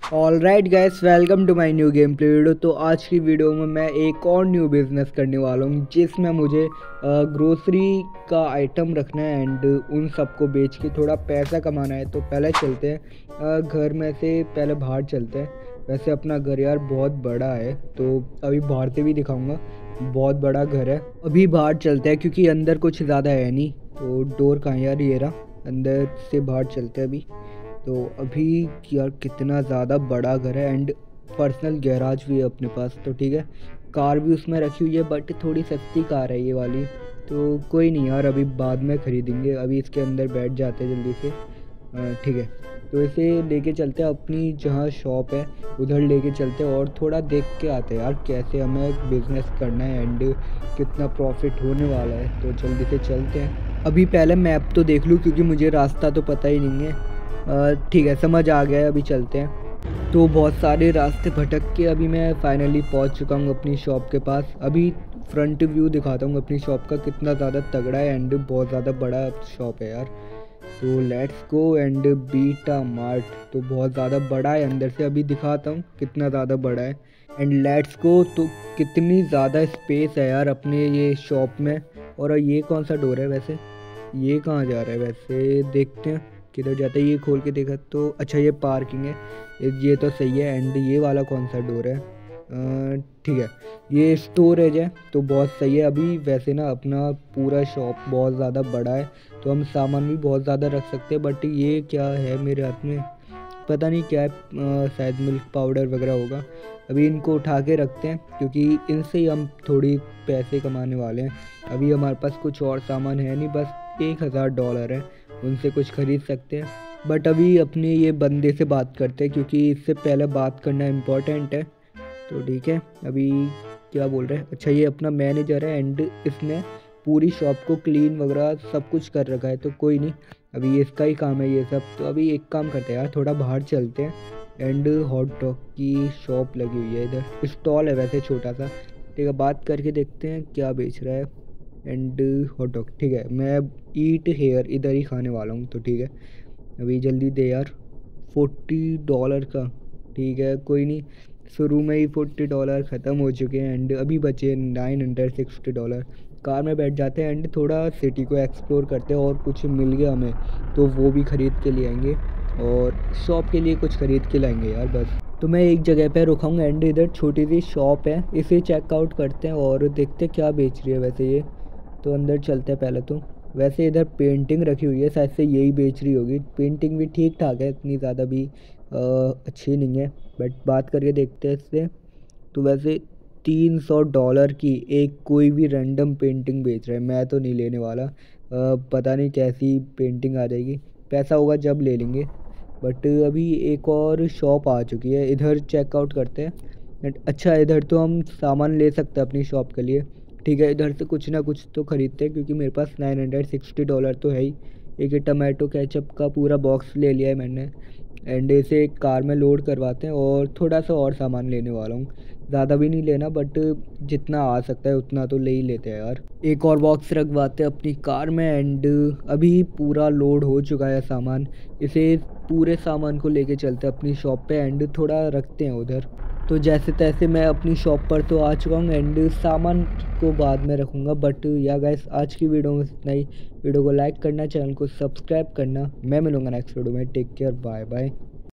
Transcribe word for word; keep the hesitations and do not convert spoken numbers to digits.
Alright guys, welcome to my new game play video. तो आज की वीडियो में मैं एक और न्यू बिज़नेस करने वाला हूँ जिसमें मुझे ग्रोसरी का आइटम रखना है एंड उन सबको बेच के थोड़ा पैसा कमाना है। तो पहले चलते हैं अ, घर में से पहले बाहर चलते हैं। वैसे अपना घर यार बहुत बड़ा है, तो अभी बाहर से भी दिखाऊंगा। बहुत बड़ा घर है। अभी बाहर चलते हैं क्योंकि अंदर कुछ ज़्यादा है नहीं। तो डोर कहाँ यार, ये रहा। अंदर से बाहर चलते हैं अभी। तो अभी यार कितना ज़्यादा बड़ा घर है एंड पर्सनल गैराज भी है अपने पास। तो ठीक है, कार भी उसमें रखी हुई है बट थोड़ी सस्ती कार है ये वाली। तो कोई नहीं यार, अभी बाद में ख़रीदेंगे। अभी इसके अंदर बैठ जाते हैं जल्दी से। अ, ठीक है, तो इसे लेके चलते हैं अपनी जहाँ शॉप है उधर लेके चलते हैं और थोड़ा देख के आते हैं यार कैसे हमें बिज़नेस करना है एंड कितना प्रॉफिट होने वाला है। तो जल्दी से चलते हैं। अभी पहले मैप तो देख लूँ क्योंकि मुझे रास्ता तो पता ही नहीं है। ठीक है, समझ आ गया है, अभी चलते हैं। तो बहुत सारे रास्ते भटक के अभी मैं फाइनली पहुंच चुका हूं अपनी शॉप के पास। अभी फ्रंट व्यू दिखाता हूं अपनी शॉप का, कितना ज़्यादा तगड़ा है एंड बहुत ज़्यादा बड़ा शॉप है यार। तो let's go and Beta Mart तो बहुत ज़्यादा बड़ा है अंदर से। अभी दिखाता हूँ कितना ज़्यादा बड़ा है एंड लेट्स गो। तो कितनी ज़्यादा स्पेस है यार अपने ये शॉप में। और ये कौन सा डोर है वैसे, ये कहाँ जा रहा है वैसे, देखते हैं किधर जाता है। ये खोल के देखा तो अच्छा ये पार्किंग है, ये तो सही है। एंड ये वाला कौन सा डोर है, ठीक है ये स्टोरेज है तो बहुत सही है। अभी वैसे ना अपना पूरा शॉप बहुत ज़्यादा बड़ा है तो हम सामान भी बहुत ज़्यादा रख सकते हैं। बट ये क्या है मेरे हाथ में, पता नहीं क्या है, आ, शायद मिल्क पाउडर वगैरह होगा। अभी इनको उठा के रखते हैं क्योंकि इनसे ही हम थोड़ी पैसे कमाने वाले हैं। अभी हमारे पास कुछ और सामान है नहीं, बस एक हज़ार डॉलर है, उनसे कुछ ख़रीद सकते हैं। बट अभी अपने ये बंदे से बात करते हैं क्योंकि इससे पहले बात करना इम्पोर्टेंट है। तो ठीक है, अभी क्या बोल रहे हैं, अच्छा ये अपना मैनेजर है एंड इसने पूरी शॉप को क्लीन वगैरह सब कुछ कर रखा है। तो कोई नहीं, अभी इसका ही काम है ये सब। तो अभी एक काम करते हैं यार, थोड़ा बाहर चलते हैं एंड हॉट डॉग की शॉप लगी हुई है इधर, स्टॉल है वैसे छोटा सा। ठीक है, बात करके देखते हैं क्या बेच रहा है। एंड हॉट डॉग ठीक है, मैं ईट हेयर इधर ही खाने वाला हूँ। तो ठीक है, अभी जल्दी दे यार। फोर्टी डॉलर का, ठीक है कोई नहीं। शुरू में ही फोर्टी डॉलर ख़त्म हो चुके हैं एंड अभी बचे nine hundred sixty dollar. Car में बैठ जाते हैं एंड थोड़ा सिटी को एक्सप्लोर करते हैं और कुछ मिल गया हमें तो वो भी ख़रीद के ले आएंगे और शॉप के लिए कुछ ख़रीद के लाएंगे यार बस। तो मैं एक जगह पे रुकाऊंगा एंड इधर छोटी सी शॉप है, इसे चेकआउट करते हैं और देखते हैं क्या बेच रही है वैसे ये। तो अंदर चलते हैं पहले तो। वैसे इधर पेंटिंग रखी हुई है, शायद से यही बेच रही होगी। पेंटिंग भी ठीक ठाक है, इतनी ज़्यादा भी आ, अच्छी नहीं है, बट बात करके देखते हैं इससे। तो वैसे तीन सौ डॉलर की एक कोई भी रैंडम पेंटिंग बेच रहा है, मैं तो नहीं लेने वाला। आ, पता नहीं कैसी पेंटिंग आ जाएगी, पैसा होगा जब ले लेंगे। बट अभी एक और शॉप आ चुकी है, इधर चेकआउट करते हैं। अच्छा इधर तो हम सामान ले सकते हैं अपनी शॉप के लिए। ठीक है, इधर से कुछ ना कुछ तो ख़रीदते हैं क्योंकि मेरे पास नाइन हंड्रेड सिक्सटी डॉलर तो है ही। एक टमाटो केचप का पूरा बॉक्स ले लिया है मैंने एंड इसे एक कार में लोड करवाते हैं और थोड़ा सा और सामान लेने वाला हूँ। ज़्यादा भी नहीं लेना बट जितना आ सकता है उतना तो ले ही लेते हैं यार। एक और बॉक्स रखवाते हैं अपनी कार में एंड अभी पूरा लोड हो चुका है सामान। इसे पूरे सामान को लेके चलते हैं अपनी शॉप पे एंड थोड़ा रखते हैं उधर। तो जैसे तैसे मैं अपनी शॉप पर तो आ चुका हूँ एंड सामान को बाद में रखूँगा। बट या गाइस, आज की वीडियो में इतना ही। वीडियो को लाइक करना, चैनल को सब्सक्राइब करना। मैं मिलूँगा नेक्स्ट वीडियो में। Take care, bye bye.